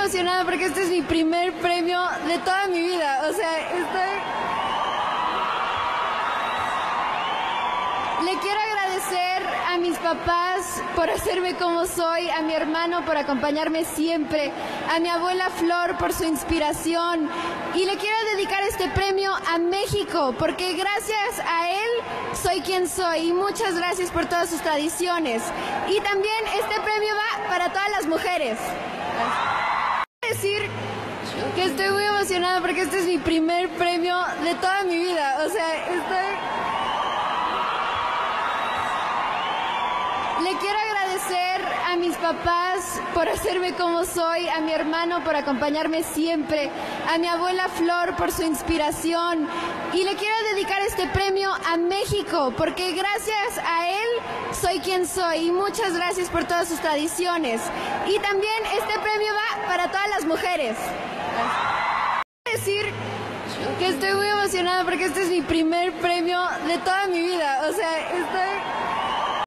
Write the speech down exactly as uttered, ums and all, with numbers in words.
emocionada porque este es mi primer premio de toda mi vida. O sea, estoy... Le quiero agradecer a mis papás por hacerme como soy, a mi hermano por acompañarme siempre, a mi abuela Flor por su inspiración. Y le quiero dedicar este premio a México, porque gracias a él soy quien soy. Y muchas gracias por todas sus tradiciones. Y también este premio va para todas las mujeres. Quiero decir que estoy muy emocionada porque este es mi primer premio de toda mi vida. O sea, estoy... Le quiero agradecer a mis papás por hacerme como soy, a mi hermano por acompañarme siempre, a mi abuela Flor por su inspiración. Y le quiero dedicar este premio a México, porque gracias a él soy quien soy. Y muchas gracias por todas sus tradiciones. Y también este premio va para todas las mujeres. Quiero decir que estoy muy emocionada porque este es mi primer premio de toda mi vida. O sea, estoy...